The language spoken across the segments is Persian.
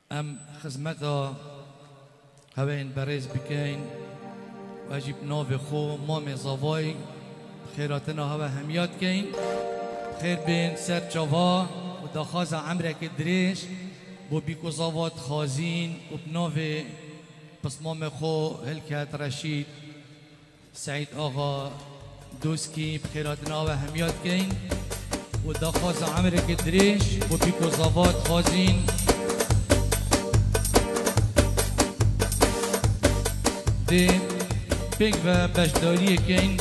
ام خدمتا هوین برز بکین و اجیب ناو خو مام زوای خیراتنا هوا همیات کین خیر بین سر چوا و داخاز عمرک دریش بو بیکو زوات خازین و بناو پس مام خو هلکت رشید سعید آقا دوسکی بخیراتنا هوا همیات کین و داخاز عمرک دریش بو بیکو زوات خازین دی پیک و بشداری کن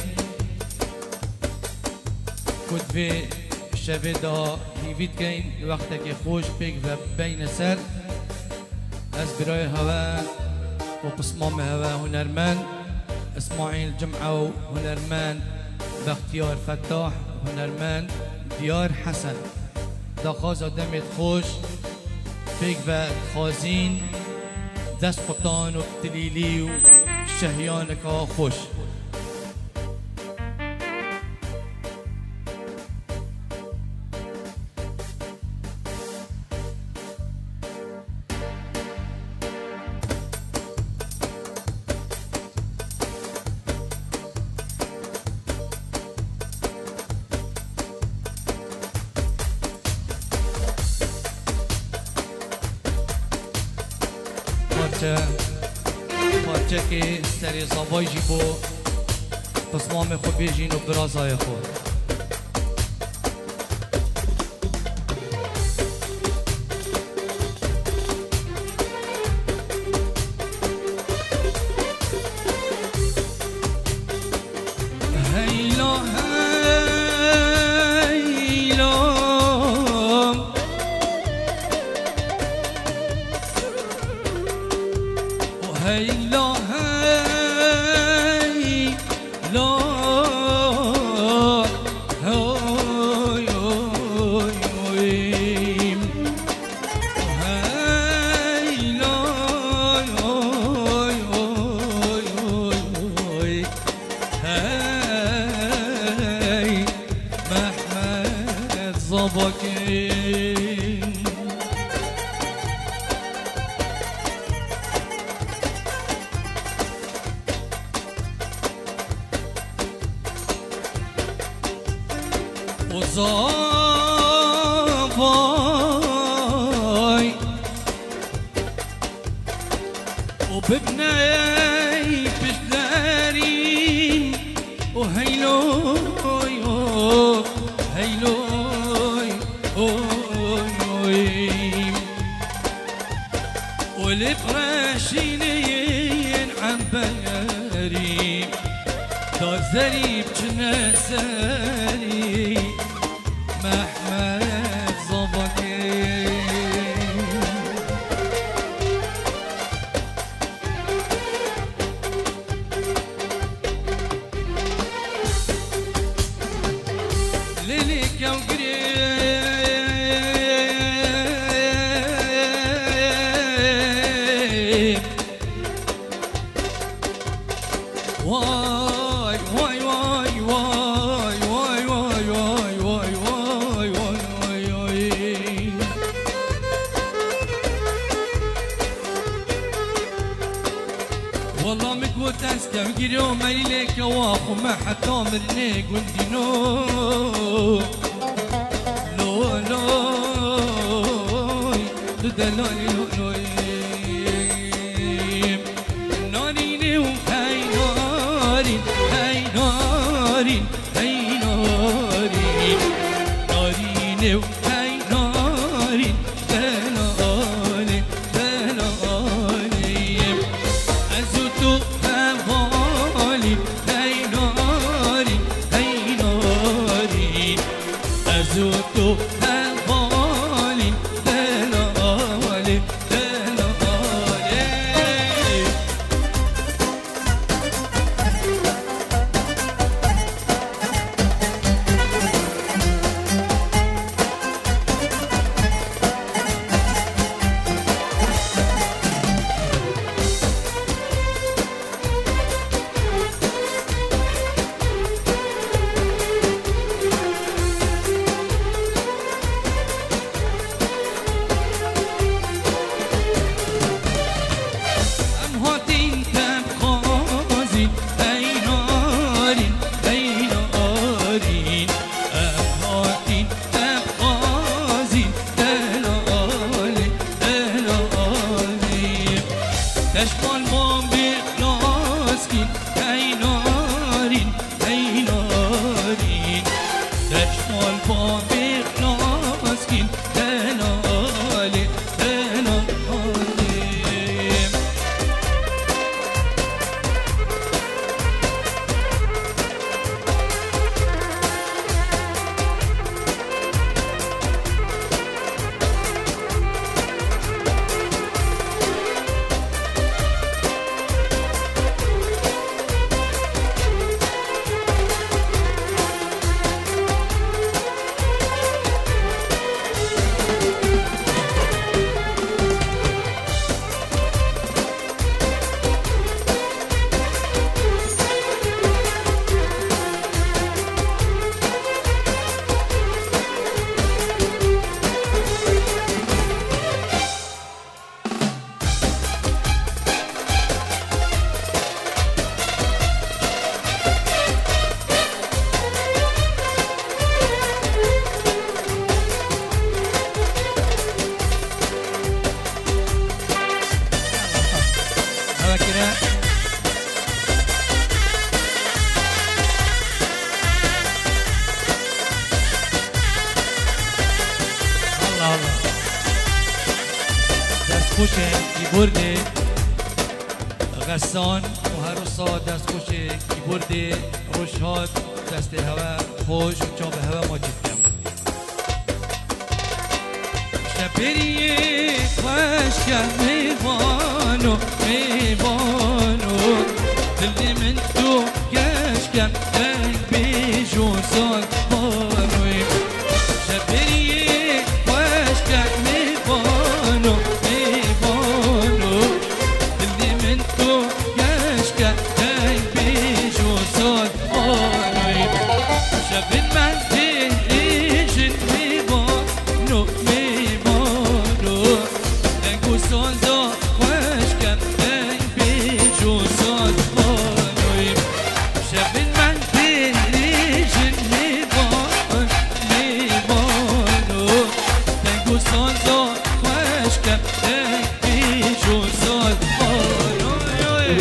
کد و شبه دا هیوید کن وقتا که خوش پیک و بین سر از برای هوا و پسمام هوا هنرمند اسماعیل جمعه و هنرمند بختیار فتاح هنرمند دیار حسن دا خواز آدمت خوش پیک و خازین دست قطان و تلیلی و شهیانک خوش پارچه که سری زوای جی بو پسمام خو بیجین و برازای خو وزاوای و ببنای بشدارین و هیلوی هیلوی و لبراشینین عن بیاری دار زریب چنسری محمد زباكي ليلك يا قريب واي واي واي واي واي واي واي واي والله مكوت اسكم قريو ميلك واخو ما حتى مرنيك وندينو لو لو تدلوني لو ناريني وهاي نارين هاي نارين هاي نارين ناريني وهاي نارين تنالي تنالي أزوتو هوالي هاي نارين هاي نارين أزوتو هوالي تنالي تنالي خوشه کیبورد غسان و هر روزا دست خوشه کیبورد روشهاد دست هوا خوش و چاپ هوا ماجد کم شبریه خوش کم میوانو دل من تو گش کم دنگ بیجو سال بانوی شبریه خوش کم میوانو دل من تو گش کم دنگ بیجو سال بانوی شب من دیجن میوانو دنگو سازا خوش کم دنگ بیجو سال بانوی شب من دیجن میوانو دنگو سازا خوش کم دنگ بیجو سال بانوی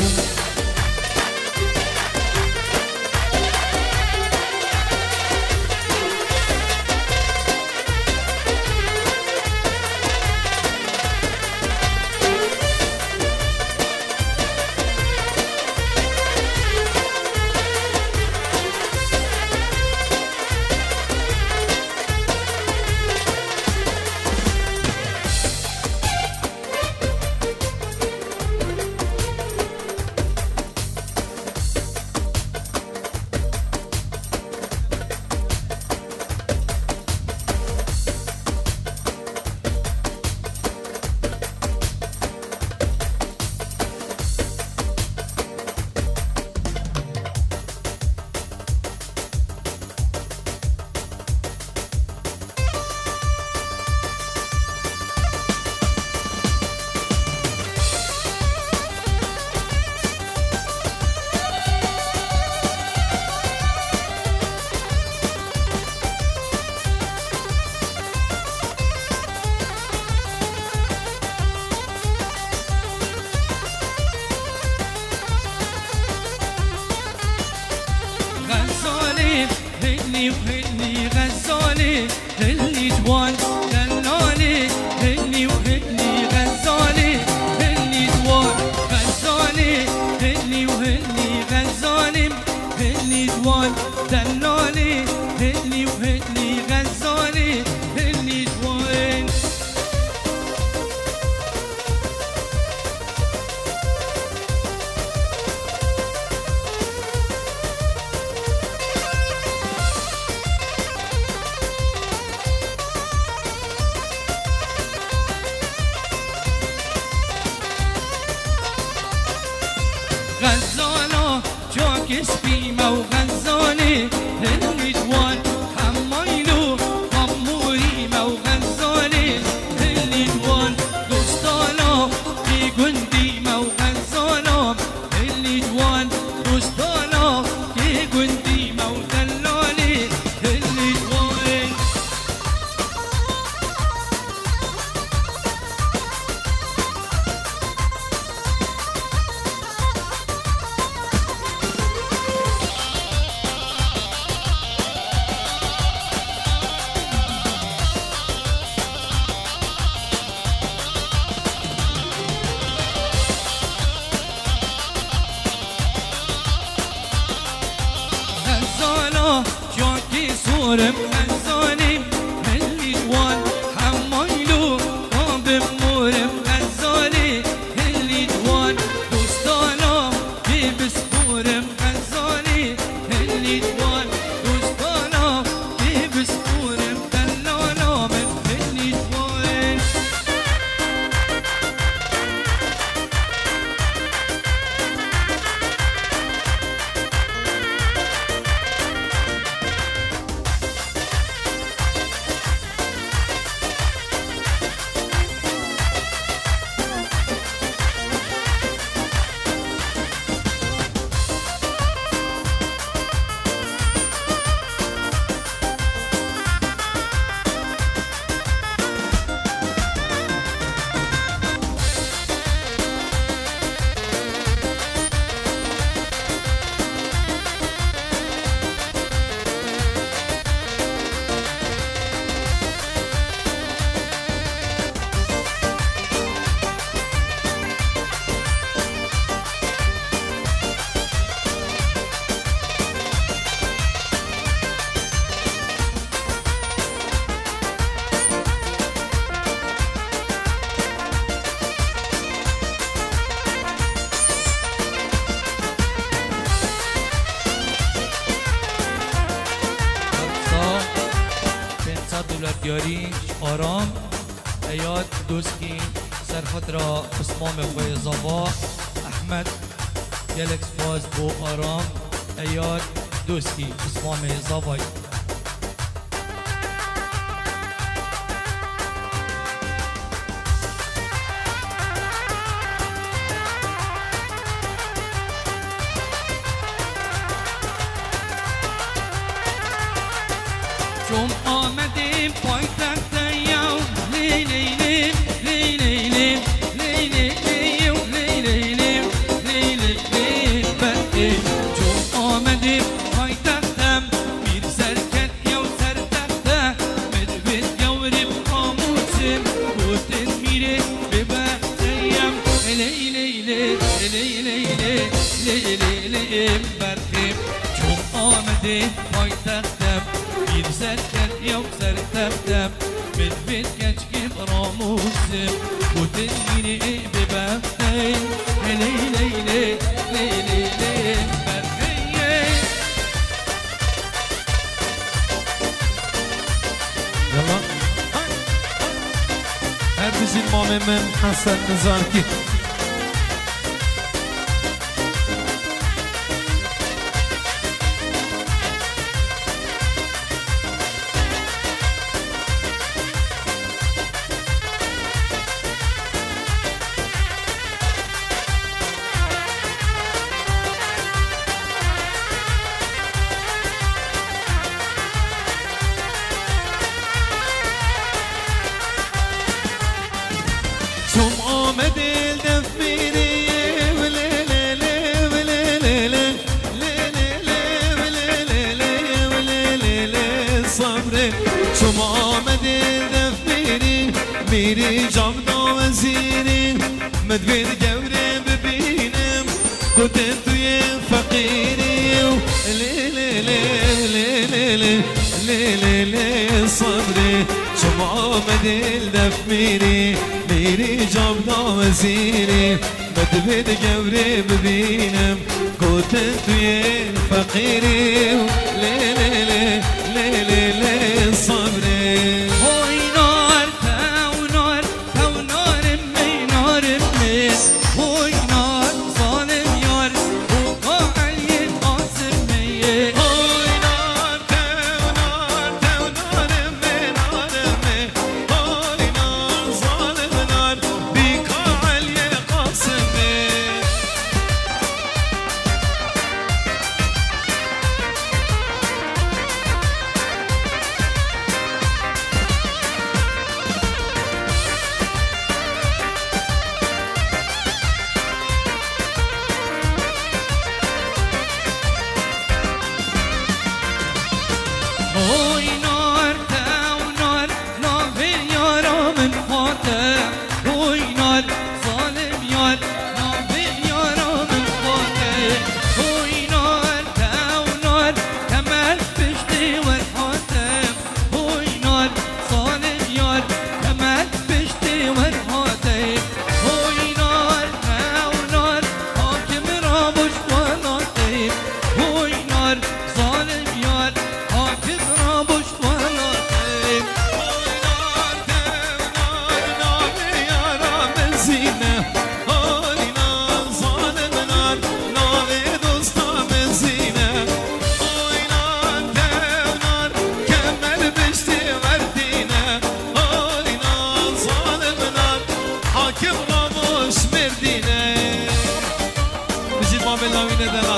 غزالي هني وهني غزالي هني جوان دلالي هني وهني غزالي هني جوان غزالي هني وهني غزالي هني جوان دلالي هني وهني غزالي هني جوان غزالا جاکش بیمه و غزالی هنی جوان همایلو خموریمه و غزالی هنی جوان دوستالا کی گندیمه و غزالا هنی جوان دوستالا کی گندیمه و دلالی هنی جوان دیاری آرام ایاد دوسکی سر خود را اسمام خوی زوا احمد گلکس باز بو آرام ایاد دوسکی اسمام زوای چون آمدیم پایتخت یو لی لی لی لی لی لی لی لی لی لی لی لی لی لی لی چون آمدیم پایتختم بیر سرکت یو سرتخته مدوید گوریم قاموسیم گوتن میره ببختیم لی لی لی لی لی لی لی لی برخیم چون آمدیم پایتختم بیر سرکت یو سرتختم مدوید گچکیم راموسیم گوتن میره ببختیم لی لی لی لی لی لی يلا هربز المام من حسن نزاركي شوم آمد الدف میری ولی لی لی ولی لی لی لی لی لی ولی لی لی صبر شوم آمد الدف میری جامنا وزیری مدوید گوره ببینم گوتن توی فقیری لی لی لی لی لی لی لی لی صبر شوم آمد الدف میری جامنا وزیری مدوید گوره ببینم گوتن توی فقیری لی لی لی لی لی لی صبری هوی نار تو نار تو نارم می نارم می هوی نار ظالم یار او علی قاسم می هوی نار تو نارم می نارم می هوی نار ظالم نار بیکا علی قاسم می هوی نار تو نار ناوی یارا من خاطر هوی نار ظالم یار ناوی یارا من خاطر هوی نار تو نار کمر پشتی ور حاتم هوی نار ظالم یار کمر پشتی ور حاتم هوی نار تو نار حاکم را بشواناتیم هوی نار ظالم یار حاکم را بشواناتیم هوی نار تو نار ناوی یارا من زینه هوی نار ظالم نار ناوی دوستا من زینه هوی نار تو نار کمر بشتی وردینه هوی نار ظالم نار حاکم راموش مردینه بجید ما بلاوینه دلال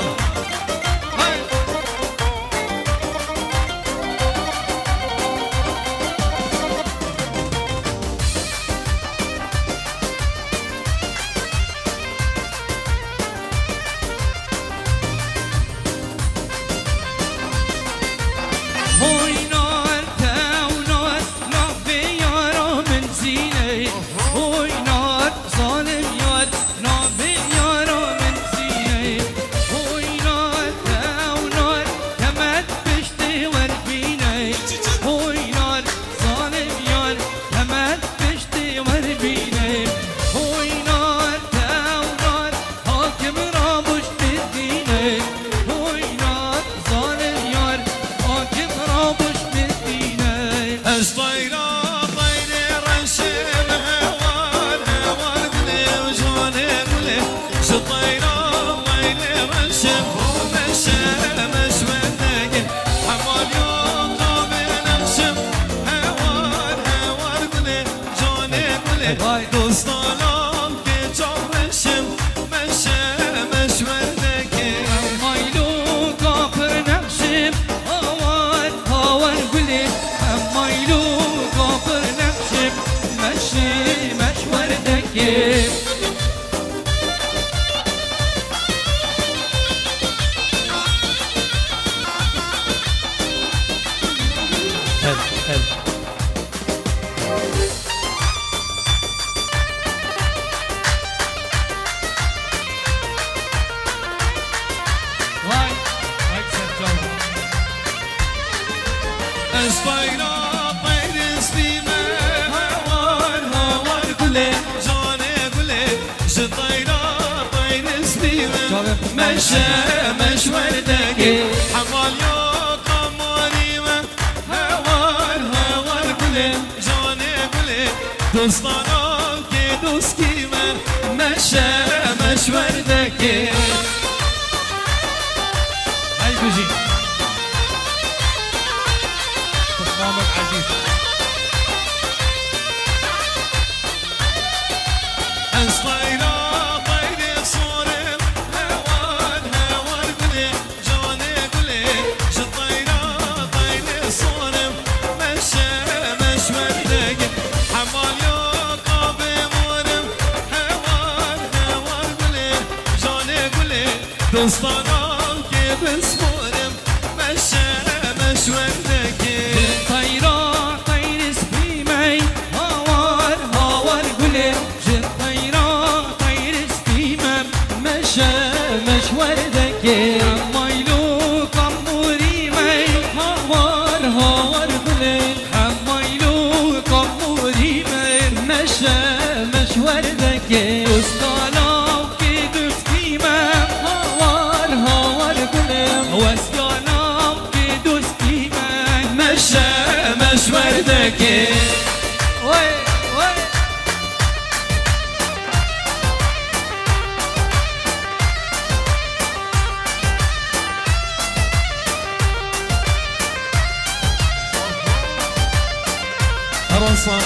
هوی نار تو نار ناوی یارا من زینه هوی نار ظالم یار ناوی یارا من زینه هوی نار مش وردك حمال يا قمري هوار هوار قولي جاني قولي دوستانا که دوست کیمه مش وردك هاي بيجي تصمامك عزيز اسطيرا دوستانم که بسپرم مش وردك طيرة طير سبيمي هاور هاور قولي جن طيرة طير سبيمي مش وردك حمايلو قموري مي هاور هاور قولي حمايلو قموري مي مش وردك استالا وكي دوسكيمي واسيانام كي دوسكيمي مش وردك وي وي رصا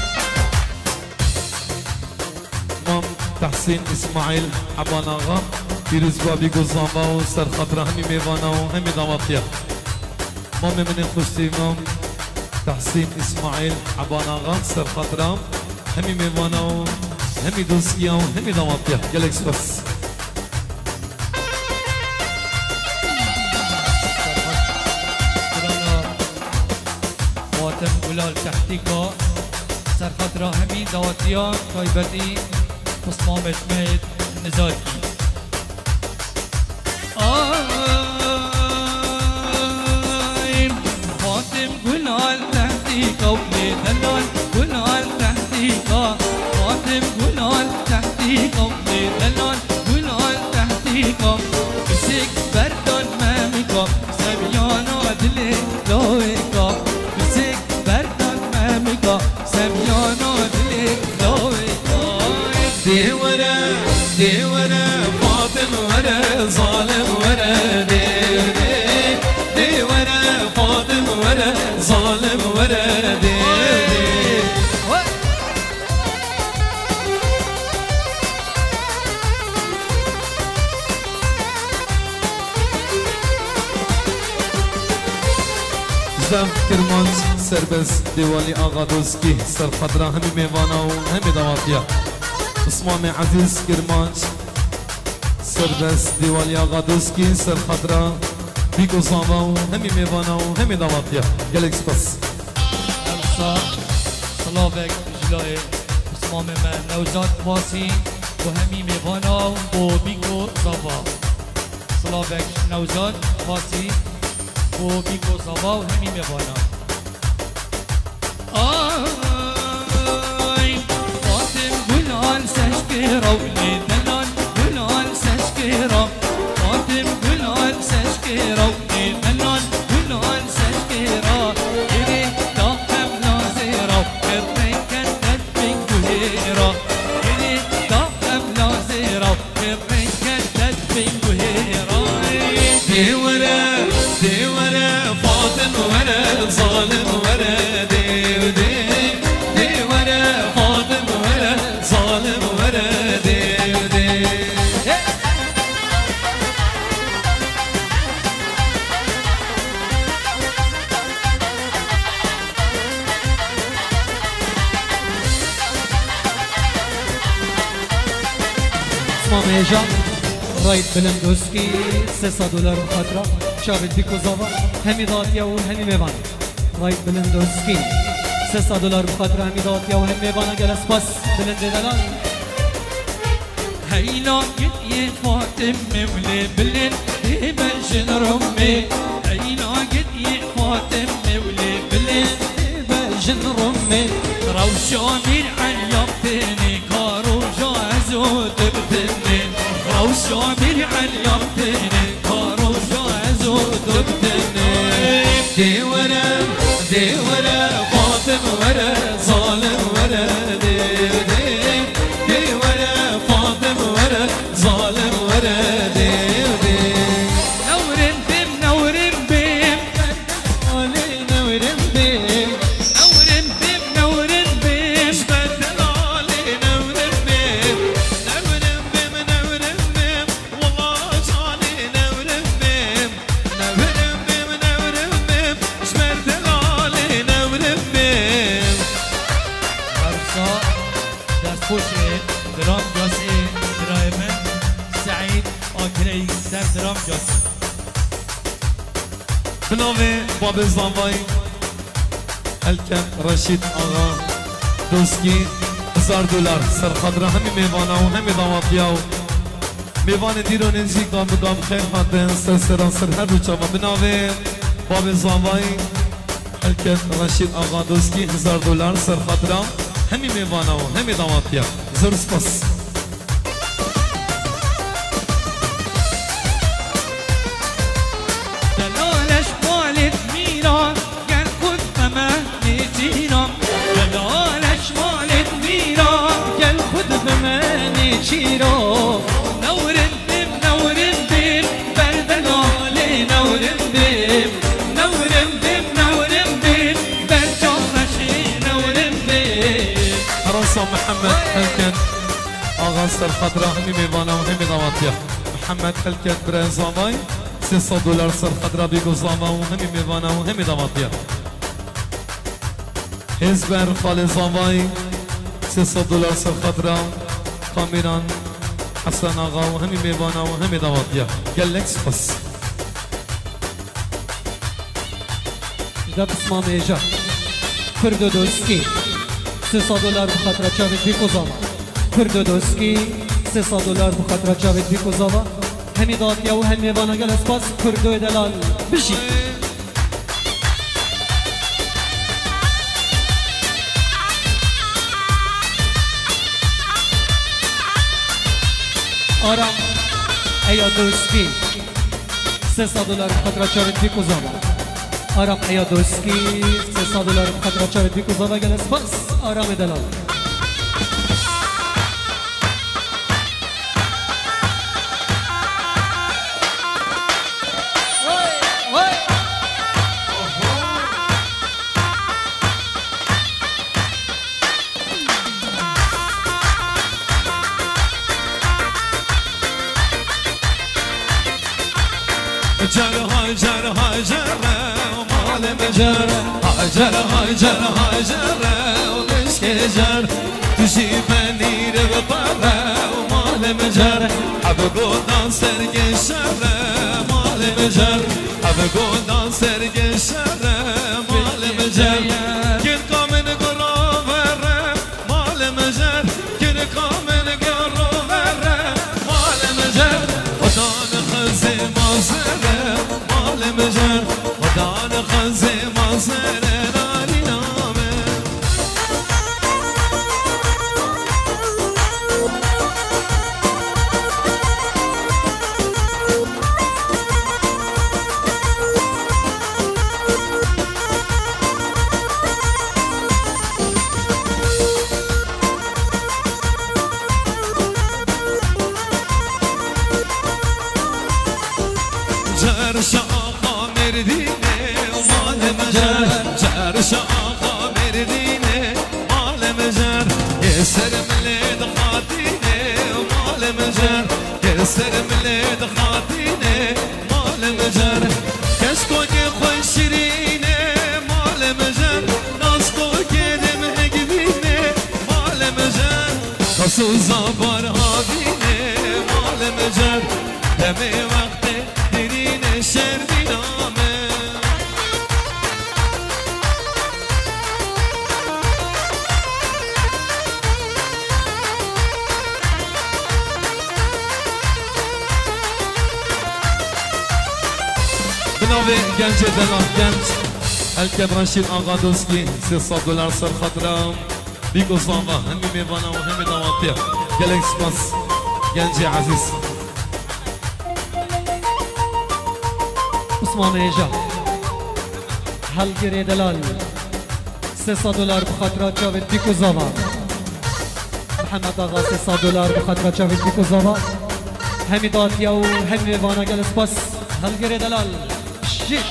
مام تحسين اسماعيل حبان آغا پیروز بابی گزانبا و سر خاطر همی میوانا و همی داماتیا مام من خوشتی مام تحسین اسماعیل حبان آغا سر خاطر همی میوانا و همی دوستیا و همی داماتیا گلکس بس فاطم گلال تحتیکا سر خاطر همین دواتیان تایبتی تصمام اشمید نزاکی فاطم گلال تحتیکا ولی دلال گلال تحتیکا فاطم گلال تحتیکا ولی دلال گلال تحتیکا بسک بردان مامیکا سمیانا دلی لویکا بسک بردان مامیکا سمیانا دلی لویکا دي ورا فاطم ورا ظالم ورا دي ورا فاطم ورا ظالم ورا دي زم کرمانج سربز دیوالی آقا دوسکی سر خضرا همی میوانا و همی دواتیا اسمام عزیز کرمانج سربز دیوالی آقا دوسکی سر خضرا بیگو زاما و همی میوانا و همی دواتیا گلک سپس امسا صلابك جلای اسمام من نوزاد باسی و همی میوانا و بیگو زاوا صلابك نوزاد باسی و بیگو زاوا و همی میوانا فاطم گلال سشکرا ولی دلال گلال سشکرا فاطم گلال سشکرا ولی دلال گلال سشکرا گری داهم نازیرا کرنی کندت بینگوهیرا گری داهم نازیرا کرنی کندت بینگوهیرا دي ورا فاطم ورا ظالم ورا دي ورا فاطم ورا ظالم ورا دي اسمم ایجا راید بلندوسکی 300 دلار بخاطره شاید بیکو زاوا همی داتیا و همی میوان راید بلندوسکی 300 دلار بخاطره همی داتیا و همی میوان اگر اسپاس بلند دلال هيلا قد يا فاطمة ولا بلن بجن رمي هيلا قد يا فاطمة ولا بلن بجن رمي روشامير عليقتني كارو جازو تبتني روشامير عليقتني كارو جازو تبتني دي ورا فاطمة ورا ظالم ورا دي ورا فاطمة ورا ظالم ورا دي نورن بيم نورن بيم نورن بيم نورن بيم نورن بيم بدل علي نورن بيم نورن بيم نورن بيم والله جاني نورن بيم نورن بيم نورن بيم بدل علي نورن بيم عرصا دست خوشه درام جاسي درايمن سعيد آكري سر درام جاسي بناوه باب زنوای الکم رشید آقا دوسکی 1000 دلار سرخدره همی میوانه و همی داماتیا و میوان دیرو نزیک دام بدام خیر خاطر سرسران سر هر روچا و بناوه باب زنوای الکم رشید آقا دوسکی 1000 دلار سرخدره همی میوانه و همی داماتیا زر سپاس دلالش مالت میران گر خود بمهنی چیران دلالش مالت میران گر خود بمهنی چیران نورن بیم نورن بیم بردلالی نورن بیم نورن بیم نورن بیم برجامشی نورن بیم راسا محمد الکن آقا سرخدره همی میوانه و همی داماتیا محمد الکن برای زنوای 300 دلار سرخدره بیگو زنوای و همی میوانه و همی داماتیا حزبر خال زنوای 300 دلار سرخدره کامیران حسن آقا و همی میوانه و همی داماتیا گلک سپاس ده اسمم ایجا کرد دوسکی 300 دلار بخاطر چاوید بیکو زاوا کرد دوسکی 300 دلار بخاطر چاوید بیکو زاوا همی داتیا و همی میوان اگر اسپاس کردو دلال بشی آرام ایا دوسکی 300 دلار بخاطر چاوید بیکو زاوا آرام ایا دوسکی 300 دلار بخاطر چاوید بیکو زاوا اگر اسپاس آرام دلال هاجر ومال مجر هاجر ومشكجر تجيبني ربطة ومال مجر حبقو دانسر الشر مال مجر حبقو دانسر الشر مال مجر كل قامن قروفر مال مجر كل قامن قروفر مال مجر ودان خزي مصر مال مجر ودان خزي مصر ناري نامه جرش آقا مردینه مال مجر جرش آقا مردینه مال مجر يسر مليد خاطينه مال مجر يسر مليد خاطينه مال مجر كشكوك خوش شيرينه مال مجر ناسكوك دمه قبينه مال مجر خصوصا بار هابينه عالم جر دمه وقت درین شر بینامه بناوی گنج دلال گنج الکبرانشین آقا دوسکی $300 سر خاطرم بیگو زاما همی میوانا و همی دواتیا گلک سپاس گنج عزیز عثمان ایجا هلگری دلال $300 بخاطر جاوید بیکو زاما محمد آقا $300 بخاطر جاوید بیکو زاما همی داتیا و همی میوانا گل سپاس هلگری دلال شیت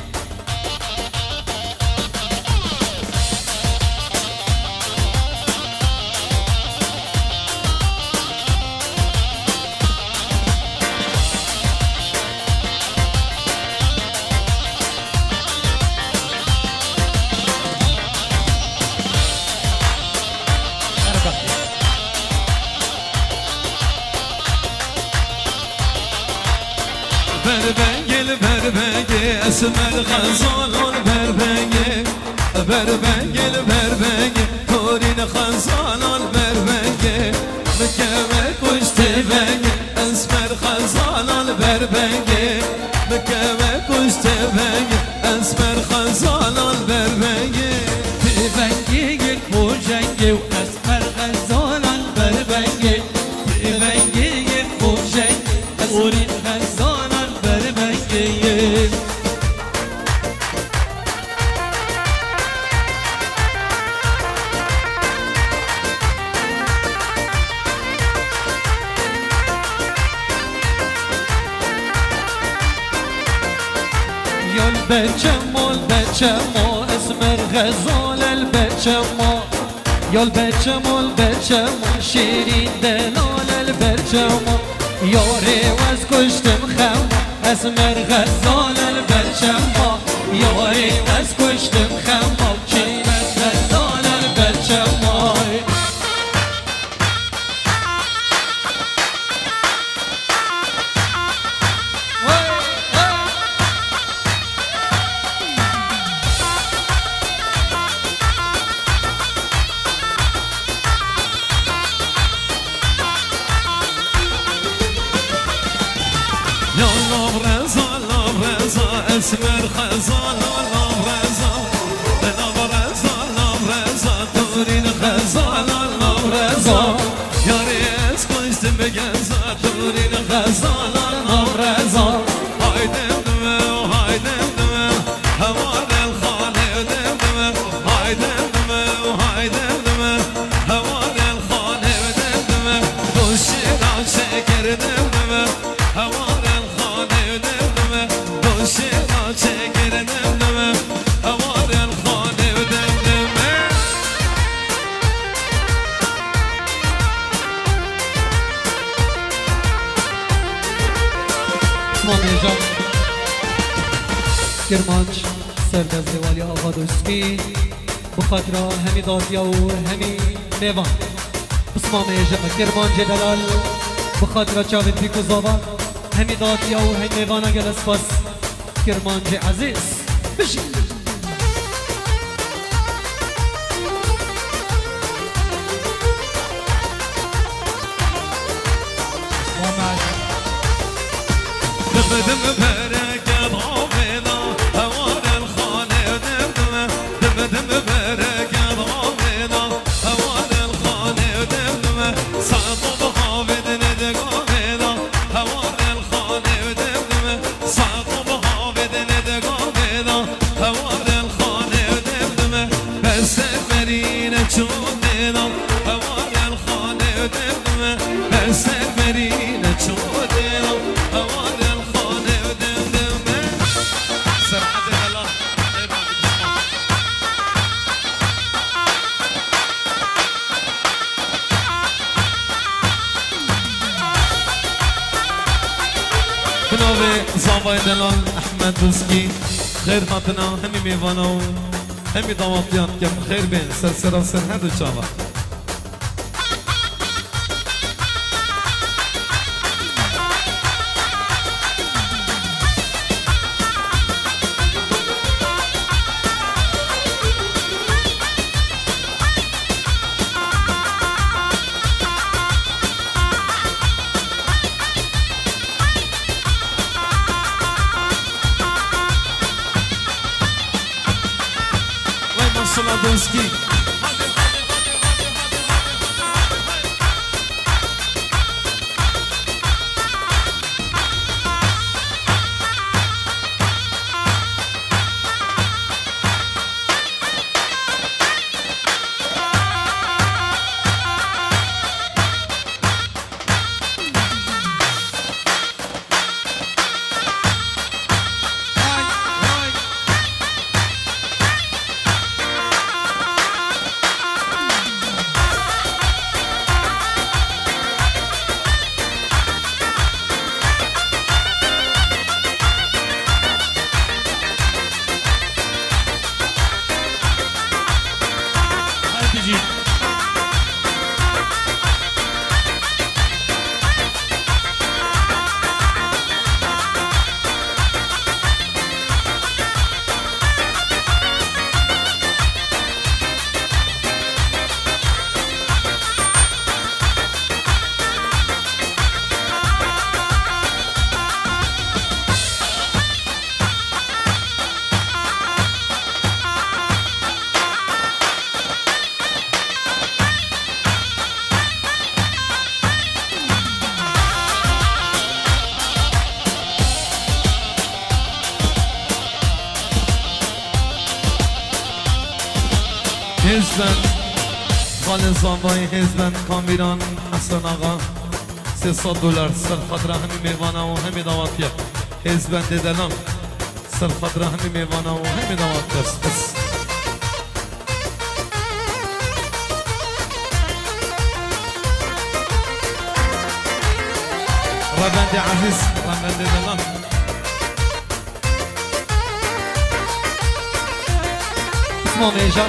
بربنگه اسمر خزانان بربنگه بربنگه بربنگه کورین خزانان بربنگه مکمه کشت بنگه اسمر خزانان بربنگه مکمه کشت بنگه اسمر خزانان بربنگه بربنگه گل خوشنگه و اسمر خزانان بربنگه بربنگه گل خوشنگه کورین خزانان بربنگه البچمو اسمر غزال البچمو يا البچمو شيرين دلال البچمو يا ريوز كشتم خم اسمر غزال البچمو يا ريوز كشتم خم شيرين غزال البچمو اسمر خزان لام رزا لام رزا لام رزا تورین خزان لام رزا یاری از کشتم بگنزا تورین خزان لام رزا هایدم دمه و هایدم دمه هوار الخانه دم دمه هایدم دمه و هایدم دمه هوار الخانه دم دمه دوشی را شکر دم دمه هوار الخانه دم دمه دوشی چکر دمدمه هوار الخانه و دمدمه عثمان ایجا کرمانچ سردز دیوالی آقا دوستی بخاطر همی دادیا و همی میوان عثمان ایجا کرمانچ دلال بخاطر چاوید بیکو زاوا همی دادیا و همی میوان اگل اسپاس کرمانچ عزیز بشی دم برکت آمینا هوار الخانه دمدمه دم برکت آمینا هوار الخانه دمدمه ساقو بخافد ندگامینا هوار الخانه دمدمه ساقو بخافد ندگامینا هوار الخانه دمدمه بس مرینه چون دینا هوار الخانه دمدمه بس مرینه چون دینا هوار بناوی زاوای دلال احمد دوسکی خیر خاطنا همی میوانا و همی داماتیان کم خیر بین سر سر هر دو چاوا دوسکی حزبن خال زانبای حزبن کامیران حسن آقا 300 دلار سر خاطر همی میوانه و همی دعوتیه حزبن دیدنم سر خاطر همی میوانه و همی دعوتیه بس ربند عزیز ربند دیدنم اسمه ميجا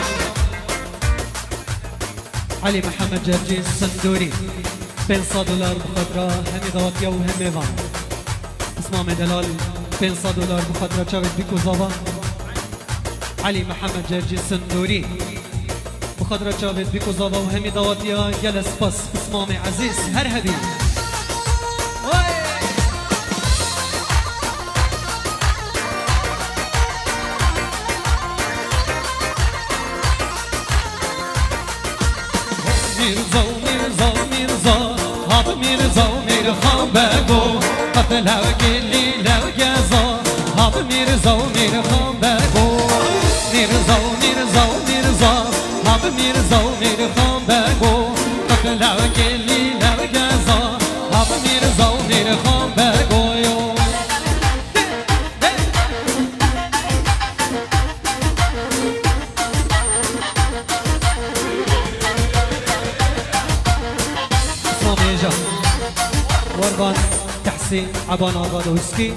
علي محمد جرجيس صندوري 500 دولار بخاطر همي ضواتيا وهمي فان اسمه دلال 500 دولار بخاطر شافت بيكو زافا علي محمد جرجيس صندوري بخاطر شافت بيكو زافا وهمي ضواتيا جلس بس اسمه عزيز هرهبي میرزا میرزا میرزا هاب میرزا میر خان بگو قتل گلی لو گزا هاب میرزا میر خان بگو میرزا میرزا میرزا هاب میرزا میر خان بگو قتل گلی لو گزا هاب میرزا میر خان بگو وربان تحسين عبان آغادوسكي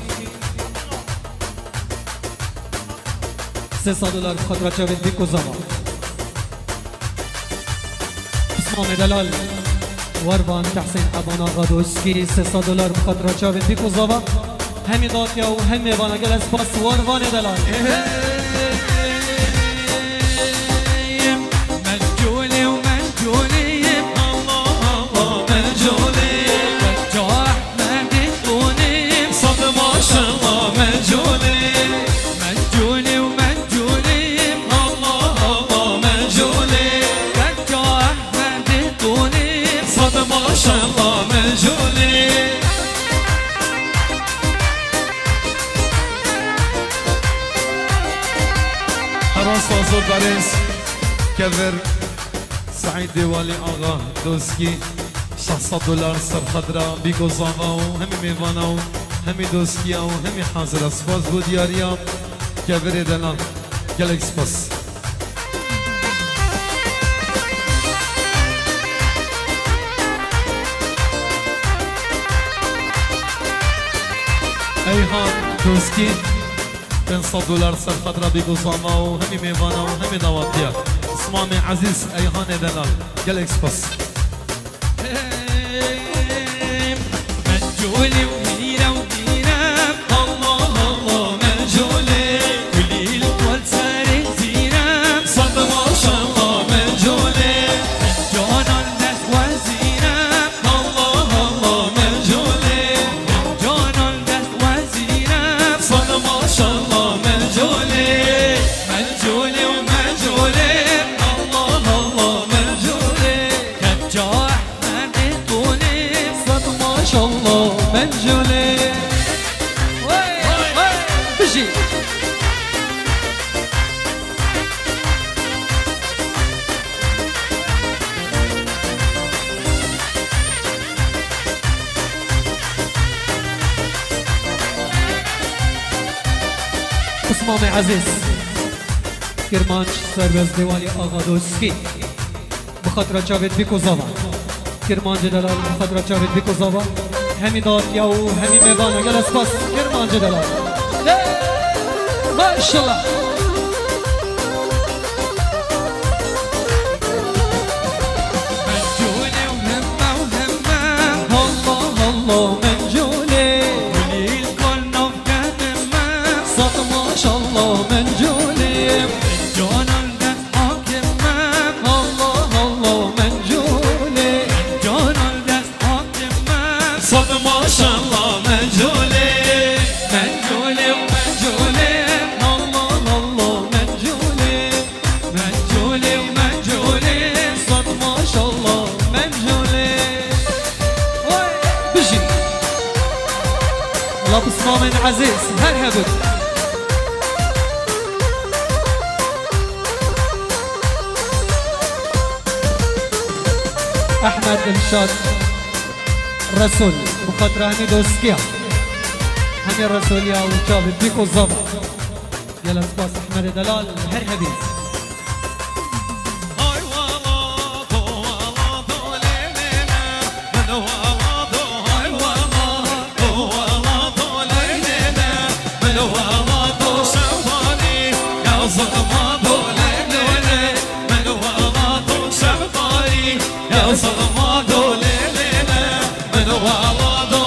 300 دولار بخاطر شافت بيكو زما اسمه دلال وربان تحسين عبان آغادوسكي 300 دولار بخاطر شافت بيكو زما همي داتيا وهمي بانا جلس باس وربان دلال مجولي ومجولي منجولي ومنجولي الله الله منجولي رجع احمد الدوني صد ما شاء الله منجولي راست آزاد برس کور سعید دیوالی آقا دوسکی 600 دلار سر خدرا بیگو زاوا و همی میوانا و همی دوسکیا و همی حاضر اسپاس بود یاریا که بری دلال گلک سپاس ایهان دوسکی 500 دلار سر خدرا بیگو زاوا و همی میوانا و همی دواتیا اسمام عزیز ایهان دلال گلک سپاس منجولي وميرة ودينا الله الله منجولي كل القول ساري زينة صد ما شاء الله منجولي منجونا الناس وزينة الله الله منجولي منجونا الناس وزينة صد ما شاء الله منجولي منجولي ومنجولي شاء الله من جولي بجي اسمامي عزيز کرمانش سرباز دیوالی آقا دوسکی بخاطر جاوید بیکوزاوا کرمانج دلال بخاطر جاوید بیکوزاوا همی داد یا و همی میوانه گل اسپاس کرمانج دلال ماشالله منجولي وهمة وهمة الله الله منجولي والكل نفقة همة صوت ما شاء الله منجولي جون الدس حاكمة الله الله منجولي جون الدس حاكمة صوت ما شاء الله منجولي منجولي ومنجولي الله الله منجولي منجولي ومنجولي صوت ما شاء الله منجولي بجي الله بصمام عزيز هرهبت احمد الشاد رسول بخاطر همي دوسكيا همي رسوليا وجابت بيكو الزبط يلا سباس احمد دلال هرهبي هاي والله دو والله دو ليلنا من والله دو هاي والله دو والله دو ليلنا من والله دو شوفاني يا صدمة دو ليلنا من والله دو شوفاني يا صدمة دو ليلنا من والله دو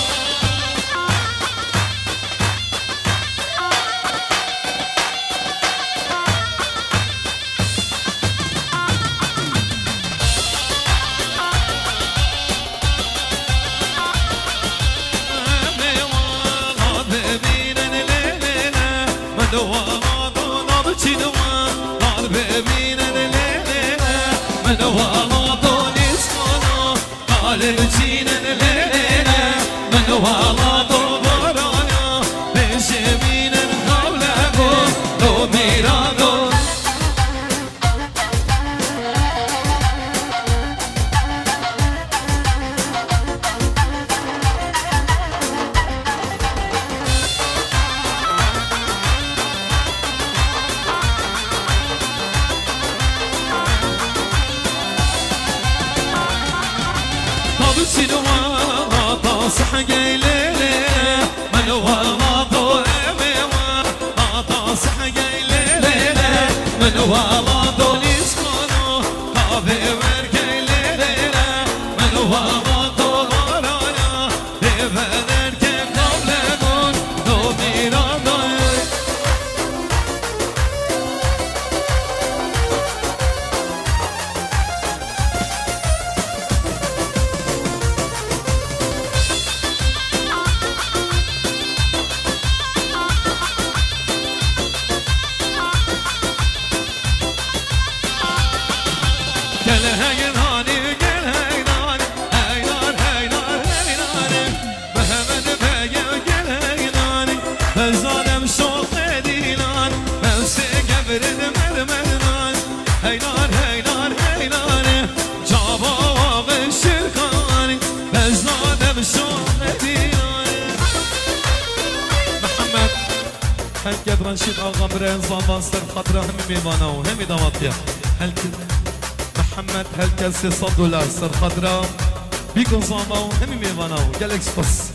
رنشید آقا برای زمان سر خاطر همه میوانه و همه داماتیا محمد هل کل 300 دلار سر خاطر بیکن زمان و همه میوانه و گل اکسپاس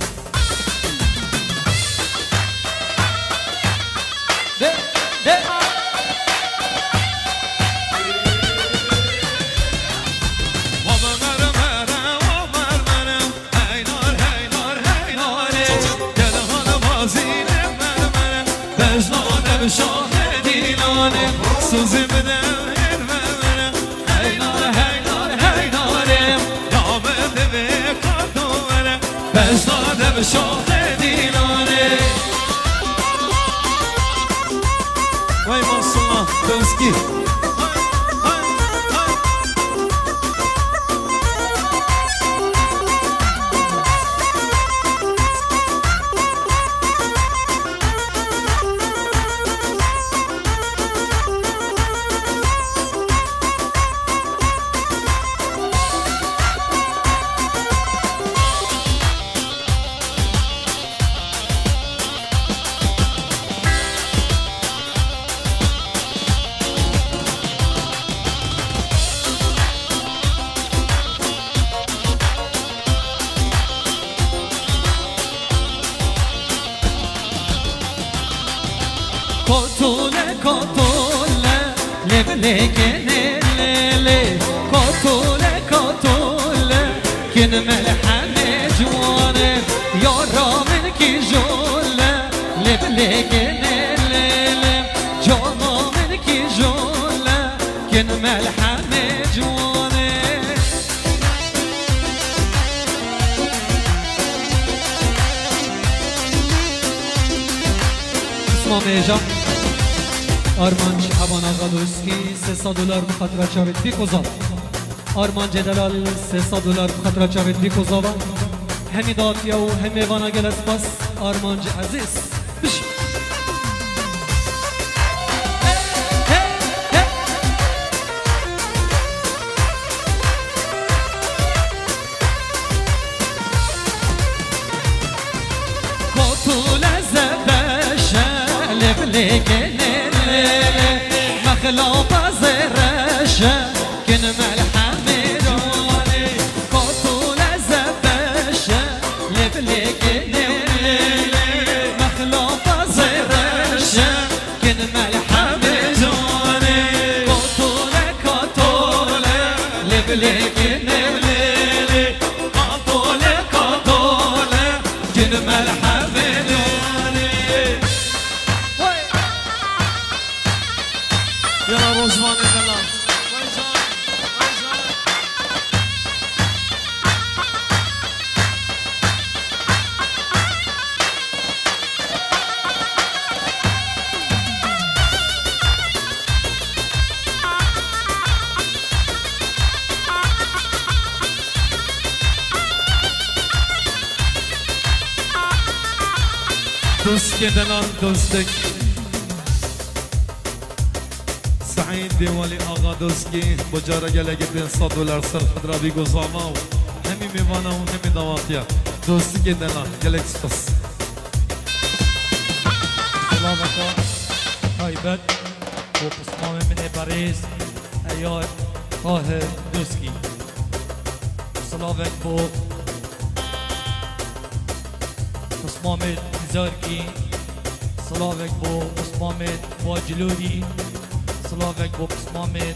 سوزی بدم هرمنم هینار هینار هینارم دامم به کارتونم بزدادم شوق دیناره وای ماسوما دوسکی Kotule kotule leblegene lele Kotule kotule kin melhane jwane Yaramin ki jole leblegene lele Janamin ki jole kin melhane jwane اسمم ایجا آرمان شعبان آقا دوسکی $300 بخاطر جاوید بیکوزا آرمان جدلال $300 بخاطر جاوید بیکوزا همی داتیا و همی وانا گل اسپاس آرمان عزیز بشی لبلغني مخلوط زرشة كن ملحمد واني قطول زبشة لبلغني مخلوط زرشة كن ملحمد واني قطول لبلغني قطول كن ملحمد يلا روزمان الكلام دوست که دلان دوستک سعید دیوالی آقا دوسکی بجاره گلگی $500 سر خود را بیگو زاما و همی میوانه و همی دواتیا دوستی که دلان گلگ سپس سلامتا هایبت و قسمام من بریز ایار طاهر دوسکی سلامت بو قسمام زارکی سلامت بو قسمام واجلوری سلاوک با قسمامت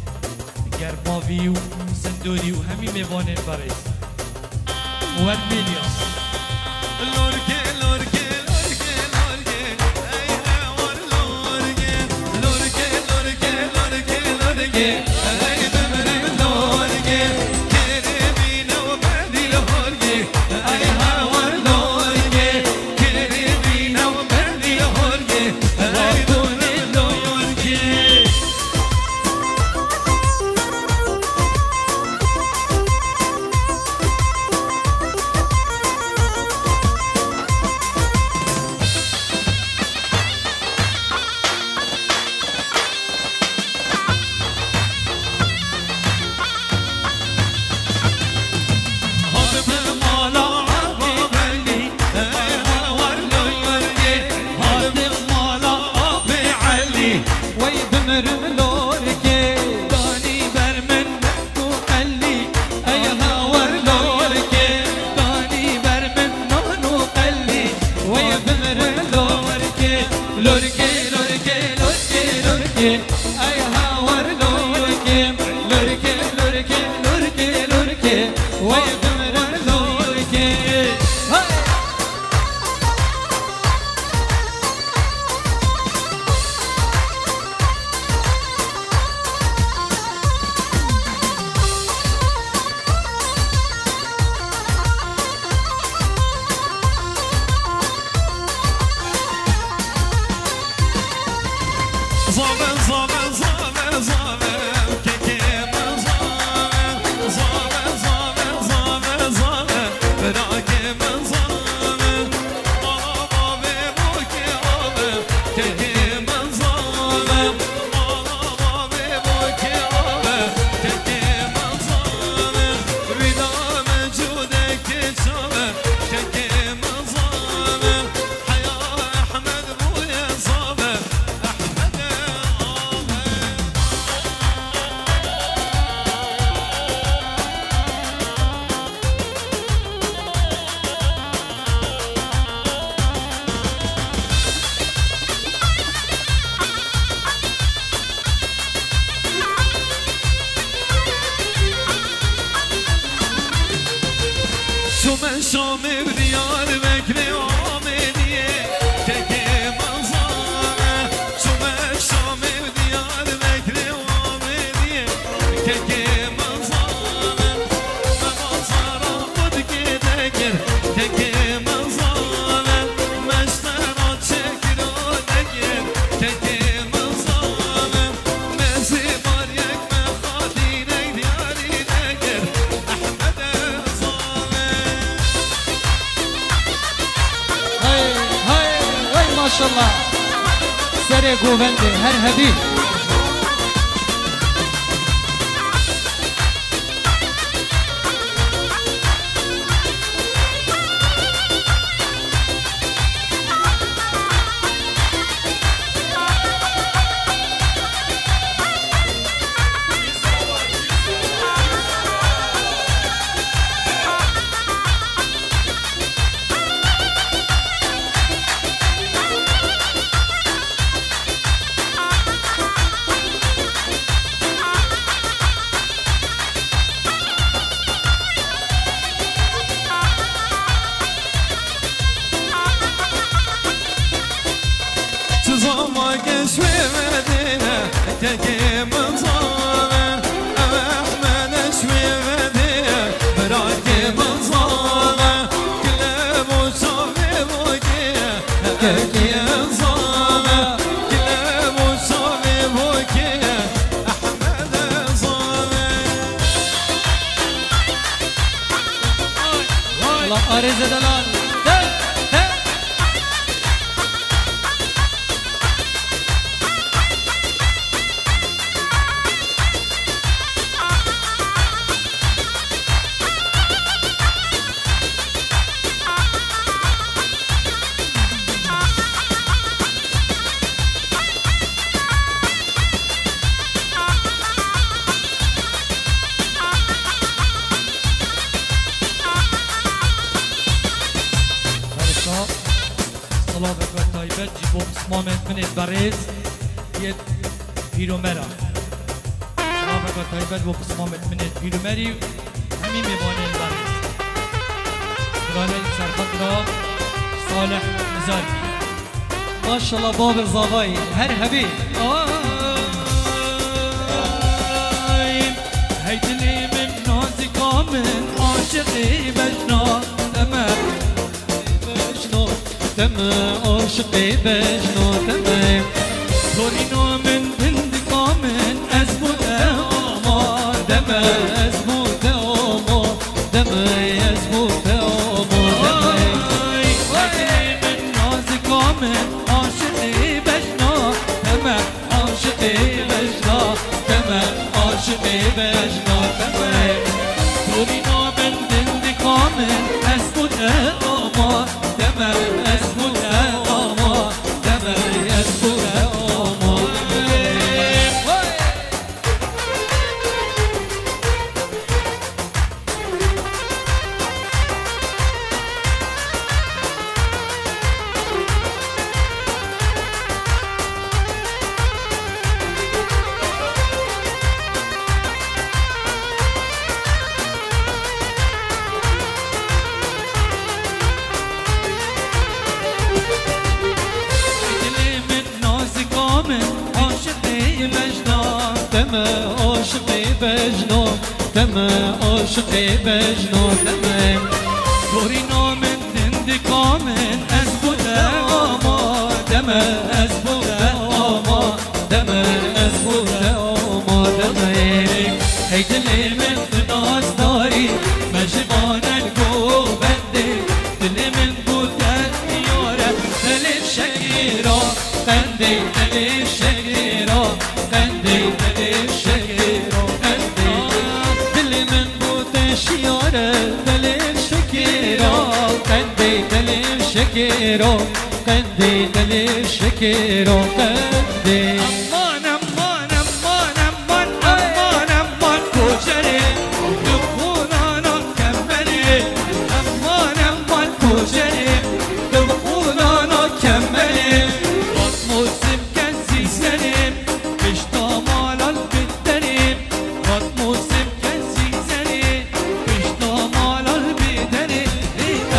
گرماوی و سندوری و همی میوانه بریز و ورمینیا لورگه لورگه لورگه لورگه ای هوار لورگه لورگه لورگه لورگه لورگه ای بمرم لورگه کربینه و بردی لورگه ای هوار لورگه کربینه و بردی لورگه ای دونه لورگه But I شام دیار بکر آمدیه که منظره شام شام دیار بکر آمدیه که منظره مغازارا بود که دگر که منظره مشترا چکر و دگر که منظره مزی بار یک مخادی دیاری دگر احمد ما شاء الله سري قوبندي هر هبي زما قشوي مدينة تكي منظرة أحمد شوي مدينة براكي منظرة كل أبو صافي بوكية تكي منظرة كل أبو صافي بوكية أحمد صافي الله أريز دلال صلاة وطيبة جيبوا اسمامت من البريز يد بيرومرا صلاة وطيبة جيبوا اسمامت من البيرومري همين ميبان البريز براني سرخط صالح نزاري ما شاء الله باب الزواي هر هبي هيدلي من نازي كامل عاشقي بجنا تمام عاشقي بجنا تمام تورينو من بند كامل أزبط أمار دم أزبط أمار دم أزبط أمار هيدلي من نازي كامل عاشقي بجنا تمام عاشقي بجنا تمام عاشقي بجنا تمام تورينو من بند كامل أزبط أمار تمام أزبط أمار تمام أزبط أمار تمام عاشقي بجنا تمام عاشقي بجنا تمام تورينو من بند كامل أزبط أمار تمام أزبط أمار تمام أزبط أمار تمام هيدلي من ناز داري مجبان القوبندي دلي من بوتان يورا دلي الشقيرة قندي دلي الشقيرة قندي دلي الشقيرة قندي دلي من بوت الشيارة دلي الشقيرة قندي دلي الشقيرة قندي دلي الشقيرة قندي أمان أمان أمان أمان أمان أمان كوشري دخولانا كملي أمان أمان كوشري دخولانا كملي موسم كنسي سليم بشتا مالال بالدريم موسم كنسي سليم بشتا مالال بالدريم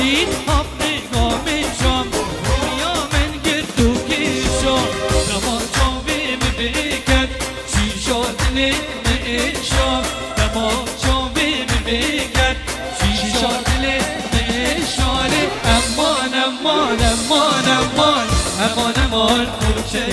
شید هاف نگاه میشم رویا من گردو کشم دما چاوی بکن چی شد نمیشم دما چاوی بکن چی شد نمیشم امان امان امان امان امان امان کوچه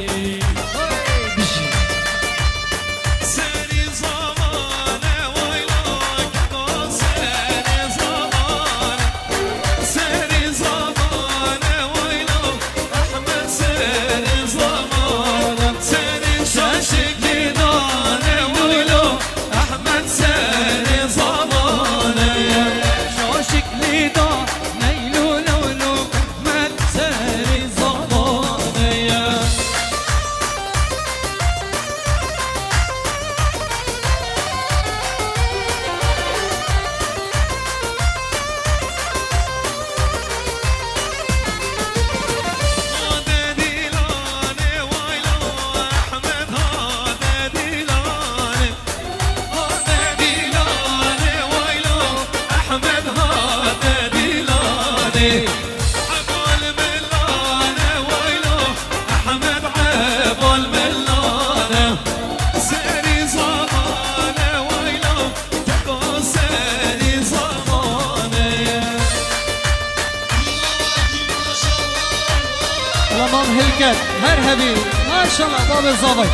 هر هبی ماشاءالله باب الزابي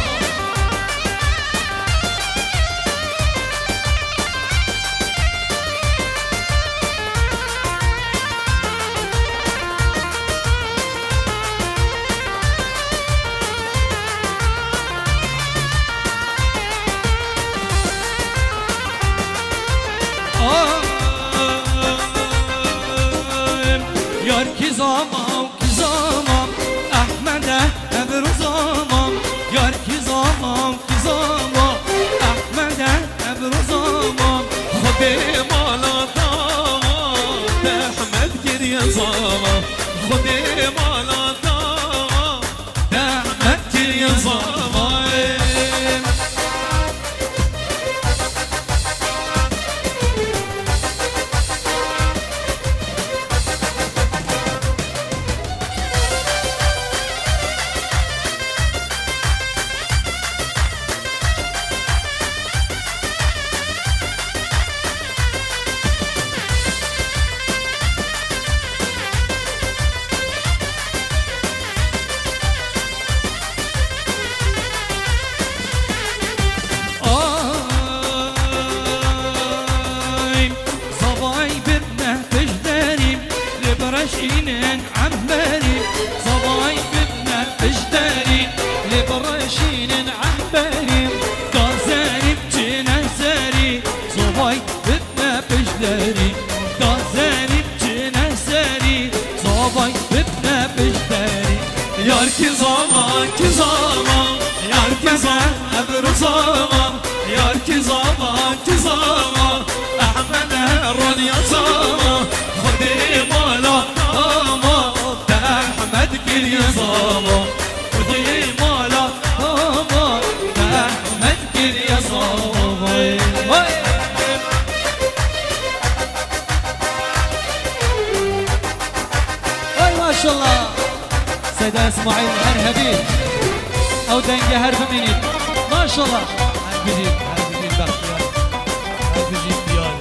يار كي زمان كي زمان احمد ابرو زمان یار کی زمان احمد ابرو زمان خود مالا داد احمد گریه زمان خود مالا داد احمد گریه زمان برشينن عمبري صباي بدنا اجداري لبرشينن عمبري كازاري بجينا ساري صباي بدنا بجداري كازاري بجينا ساري صباي بدنا بجداري یار کی زمان یار کی زمان ابرو زمان یار کی زمان احمد رونیا زمان خودی مالا احمد گریه زمان خودی مالا احمد گریه زمان ما شاء الله سيدة اسماعيل هرهبي او دنجة هرب مني ما شاء الله هربجيب بختيار هربجيب ديار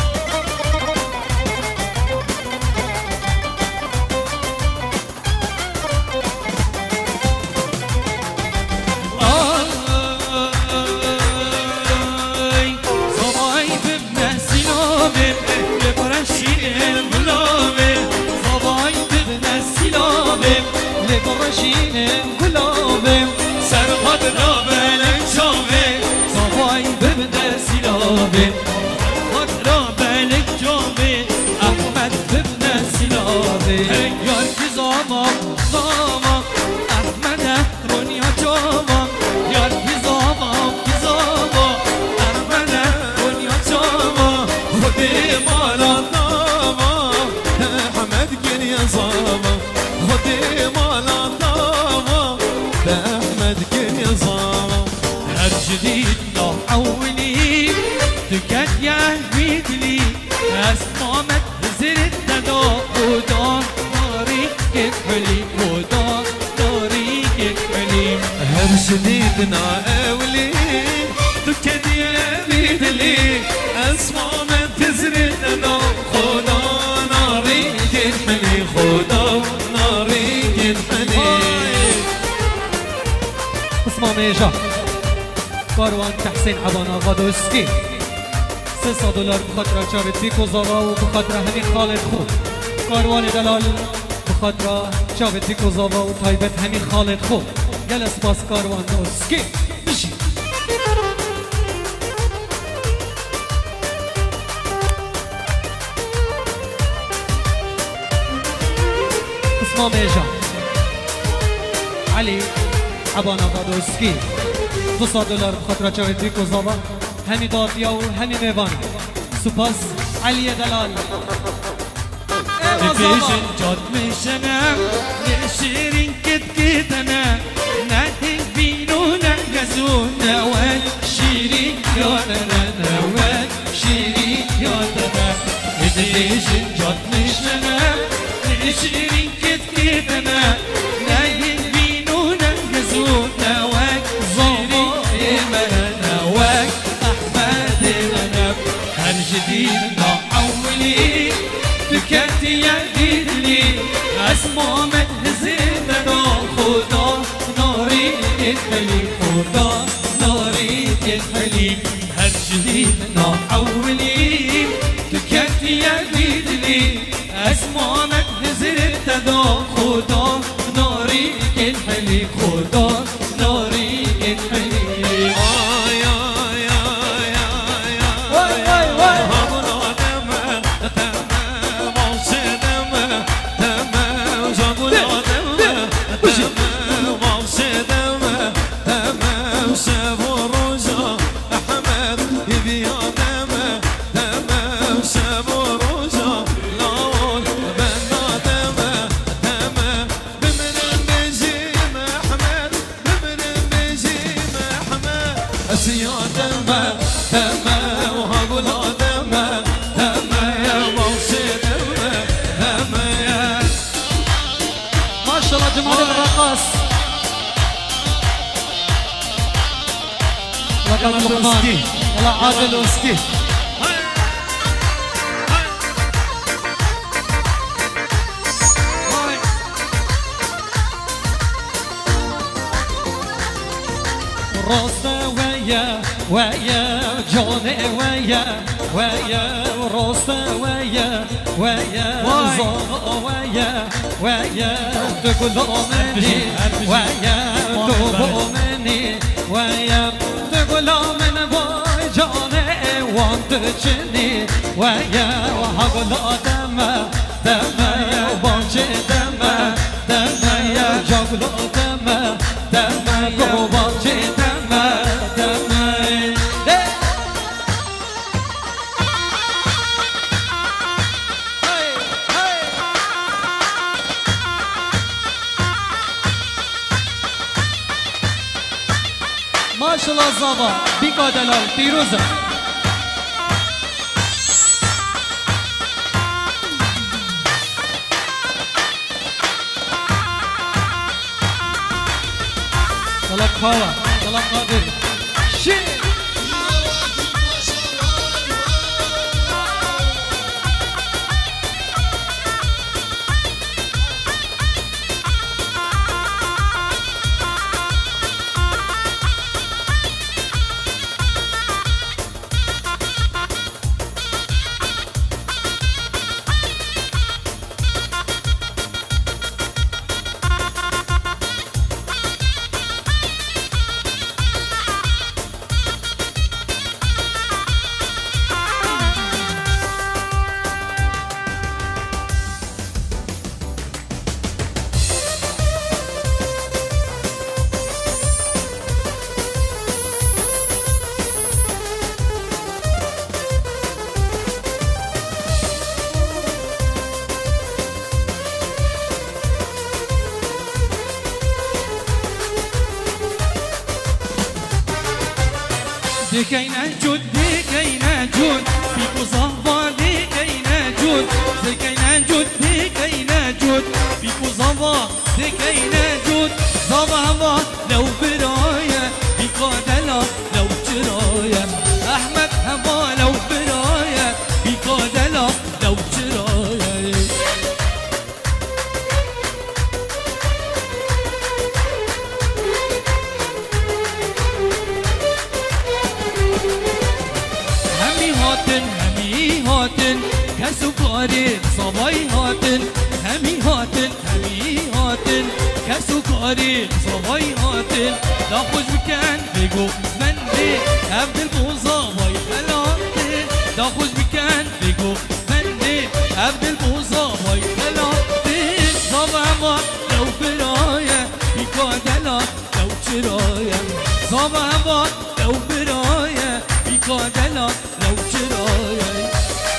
صباي ببنا سلامي ببرشين غلامي صباي ببنا سلامي لبرشين غلامي سرقت رابلن شامي صباي ببنا سلامي خد رابلن جامي احمد ببنا سلامي يار كي زمان احمد رونيا جامم يار كي زمان احمد رونيا جامم خودی مالا داما احمد گریه زمان خودی مالا داما احمد گریه زمان هر جديد لو حولي تكاد يا بيدلي اسمامك زرت خدا خدا ناری که حلیم خدا ناری که حلیم هر شديدنا أولي تكدي بيدلي أسمع من تزردنا خدا ناري جنحني خدا ناري جنحني اسمع میجا کاروان تحسین عبان آقا دوستی 300 دلار بخاطر جاوید بیکوزاوا و بخاطر همین خالد خوب کاروان دلال بخاطر جاوید بیکوزاوا و تایبت همین خالد خوب گل اسپاس کاروان دوستی بشی اسمع میجا علی عبان آقا دوستی 200 دلار بخاطر جاوید بیکوزاوا همی دافیا و همی میوان سپاس علی دلال بيجن جد مشنا شيرين كت كتنا نهي بينو نغزونا وشيرين يونا نوان شيرين يونا بيجن جد مشنا شيرين كت كتنا نهي بينو نغزونا وشيرين يمنا وك أحمد غنب هر جديد أولي تكتي يا ديدلي اسمع من هزيدنا خدا ناري يتحلي خدا ناري يتحلي هر جديدنا أولي تكتي يا ديدلي اسمع من هزيدنا خدا ناري يتحلي خدا ناري يتحلي جمال الرقاص لقد لقمان يلا عادل وسكي روستا ويا جوني ويا روستا ويا زوغ ويا تقولوا مني ويا تقولوا مني ويا تقولوا من باي جوني وانت تشني ويا وحقلوا دم يا بانشي دم يا جاقلوا دم قوبانشي دم ما شاء الله زابا بيكا دلال فيروزة طلق هوا طلق قادر شيء دكينا جود بيكو زهبا دكينا جود کاری زوای هاتن همی هاتن همی هاتن کسو کاری زوای هاتن دا خوش بکن بگو من دی عبد البوزاوای خلاته دا خوش بکن بگو من دی عبد البوزاوای خلاته زوام لو برايه بیکادلا لو چرايه زوام لو برايه بیکادلا لو چرايه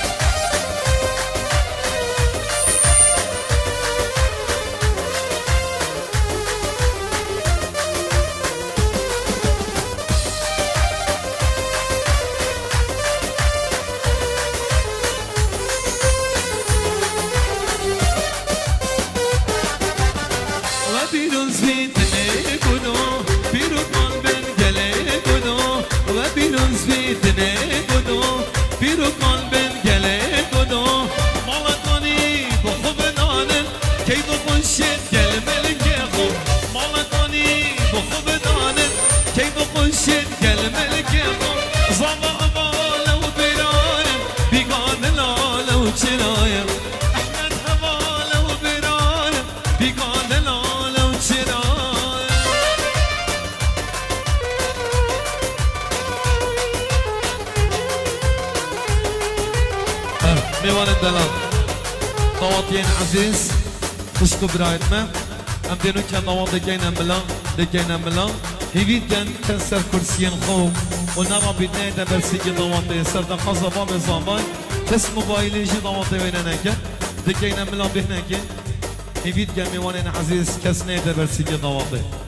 میوان دلم طواتین عزیز خوشکو برایت من ام دینو که نوان دکینم بلان هیوید کن کن سر کرسین خوب و نما بیدنه ده برسی که نوان ده سر ده خازا با مزامان کس موبایلی جی نوان ده وینه نکن دکینم بلان بهنه کن هیوید کن میوان عزیز کس نه ده برسی که نوان ده